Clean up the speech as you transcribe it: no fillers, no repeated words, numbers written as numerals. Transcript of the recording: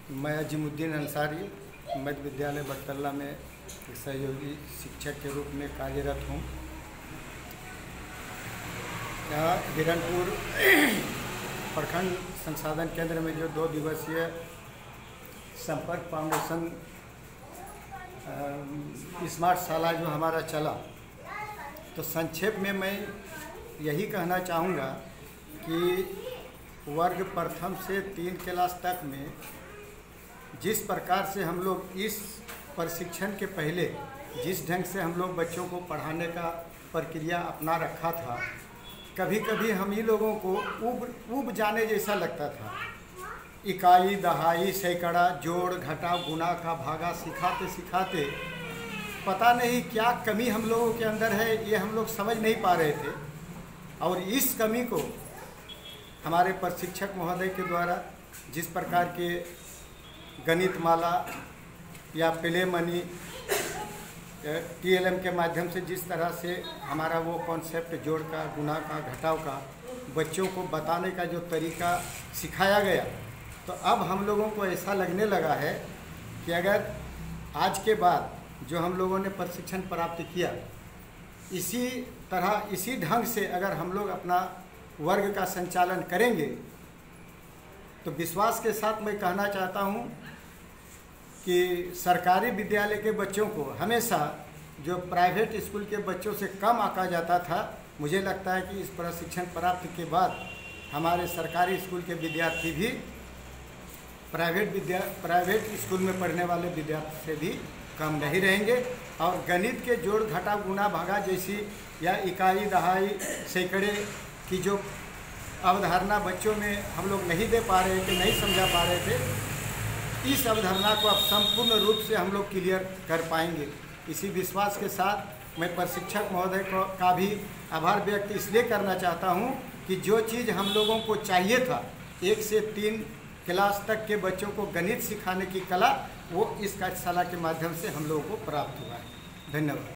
मैं अजीमुद्दीन अंसारी मध्य विद्यालय बरतल्ला में एक सहयोगी शिक्षक के रूप में कार्यरत हूँ। यहाँ हिरणपुर प्रखंड संसाधन केंद्र में जो 2 दिवसीय संपर्क फाउंडेशन स्मार्ट शाला जो हमारा चला, तो संक्षेप में मैं यही कहना चाहूँगा कि वर्ग प्रथम से 3 क्लास तक में जिस प्रकार से हम लोग इस प्रशिक्षण के पहले जिस ढंग से हम लोग बच्चों को पढ़ाने का प्रक्रिया अपना रखा था, कभी कभी हम ही लोगों को ऊब जाने जैसा लगता था। इकाई, दहाई, सैकड़ा, जोड़, घटाव, गुणा का भागा सिखाते सिखाते पता नहीं क्या कमी हम लोगों के अंदर है, ये हम लोग समझ नहीं पा रहे थे। और इस कमी को हमारे प्रशिक्षक महोदय के द्वारा जिस प्रकार के गणित माला या प्ले मनी TLM के माध्यम से जिस तरह से हमारा वो कॉन्सेप्ट जोड़ का, गुणा का, घटाव का बच्चों को बताने का जो तरीका सिखाया गया, तो अब हम लोगों को ऐसा लगने लगा है कि अगर आज के बाद जो हम लोगों ने प्रशिक्षण प्राप्त किया, इसी तरह इसी ढंग से अगर हम लोग अपना वर्ग का संचालन करेंगे, तो विश्वास के साथ मैं कहना चाहता हूँ कि सरकारी विद्यालय के बच्चों को हमेशा जो प्राइवेट स्कूल के बच्चों से कम आंका जाता था, मुझे लगता है कि इस प्रशिक्षण प्राप्ति के बाद हमारे सरकारी स्कूल के विद्यार्थी भी प्राइवेट स्कूल में पढ़ने वाले विद्यार्थी से भी कम नहीं रहेंगे। और गणित के जोड़, घटाव, गुणा, भागा जैसी या इकाई, दहाई, सैकड़े की जो अवधारणा बच्चों में हम लोग नहीं दे पा रहे थे, नहीं समझा पा रहे थे, इस अवधारणा को अब संपूर्ण रूप से हम लोग क्लियर कर पाएंगे। इसी विश्वास के साथ मैं प्रशिक्षक महोदय का भी आभार व्यक्त इसलिए करना चाहता हूं कि जो चीज़ हम लोगों को चाहिए था 1 से 3 क्लास तक के बच्चों को गणित सिखाने की कला, वो इस कार्यशाला के माध्यम से हम लोगों को प्राप्त हुआ है। धन्यवाद।